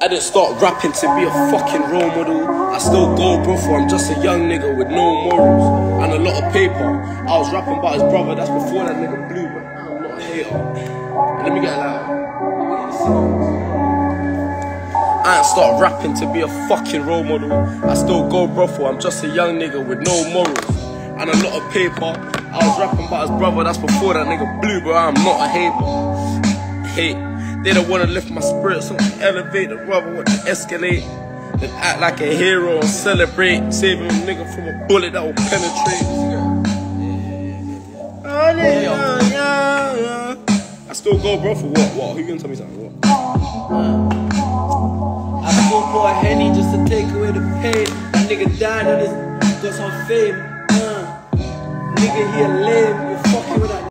I didn't start rapping to be a fucking role model. I still go bro for I'm just a young nigga with no morals and a lot of paper. I was rapping about his brother, that's before that nigga blew, but I'm not a hater. And let me get loud. I ain't start rapping to be a fucking role model. I still go bro for I'm just a young nigga with no morals and a lot of paper. I was rapping about his brother, that's before that nigga blew, but I'm not a hater. Hate. They don't wanna lift my spirits, so I elevate the rubber with the escalate. Then act like a hero and celebrate, saving a nigga from a bullet that will penetrate. I still go bro for what? Who you gonna tell me something? What? I still pour a Henny just to take away the pain. That nigga died and got some fame. Nigga, he a lame, you fucking with that.